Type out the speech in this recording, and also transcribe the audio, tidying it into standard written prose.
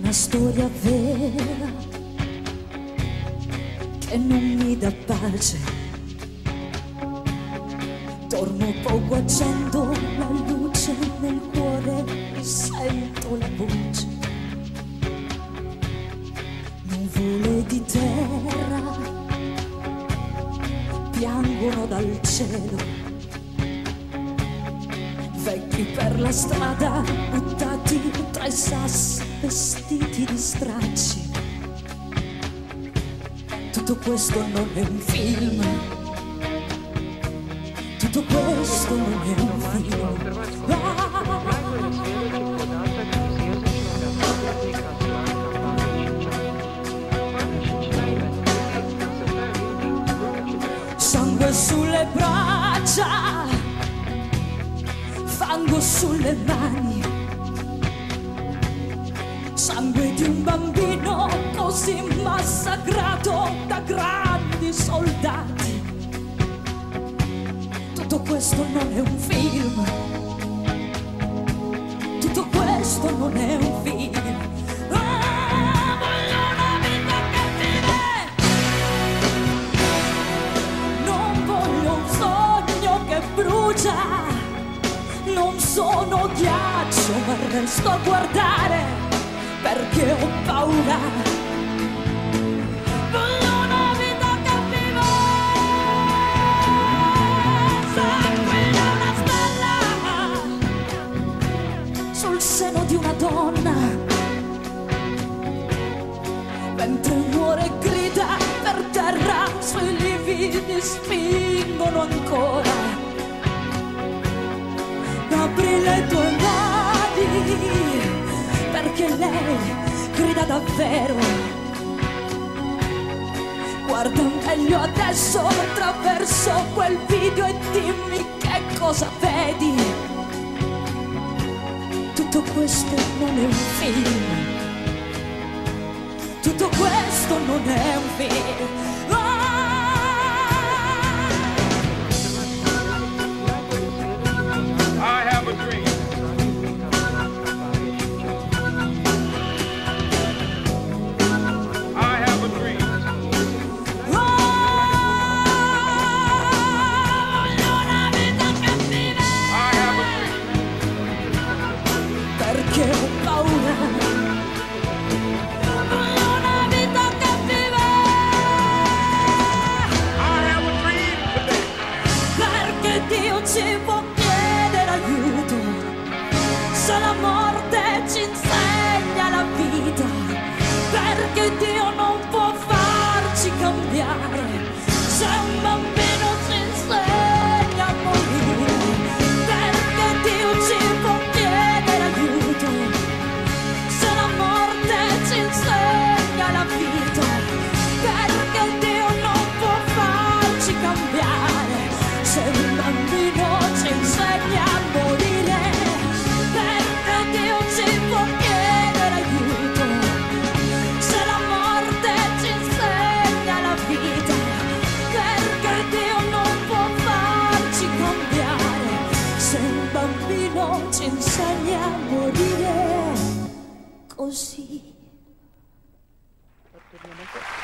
una storia vera che non mi dà pace. Dormo poco, accendo la luce nel cuore e sento la voce. Nuvole di terra piangono dal cielo. Vecchi per la strada buttati tra i sassi, vestiti di stracci. Tutto questo non è un film. Tutto questo non è un film. Sangue sulle braccia, fango sulle mani, sangue di un bambino così massacrato da grandi soldati. Tutto questo non è un film. Tutto questo non è un film. Voglio una vita che vive. Non voglio un sogno che brucia. Non sono ghiaccio, ma resto a guardare perché ho paura. Voglio una vita che vive. Sangue una stella sul seno di una donna, mentre muore grida per terra, sui lividi spingono ancora. Apri le tue mani perché lei grida davvero. Guarda meglio adesso attraverso quel video e dimmi che cosa vedi. Tutto questo non è un film. Tutto questo non è un film. Perché ho paura. Voglio una vita che vive. I have a dream today. Perché Dio ci può chiedere aiuto. Se la morte ci insegna la vita. Perché Dio non può farci cambiare. Se un bambino ci insegna a morire. Perché Dio ci può chiedere aiuto. Se la morte ci insegna la vita. Perché Dio non può farci cambiare. Se un bambino ci insegna a morire. Perché Dio ci può chiedere aiuto. Se la morte ci insegna la vita. Perché Dio non può farci cambiare. Se un bambino ci insegna a morire così.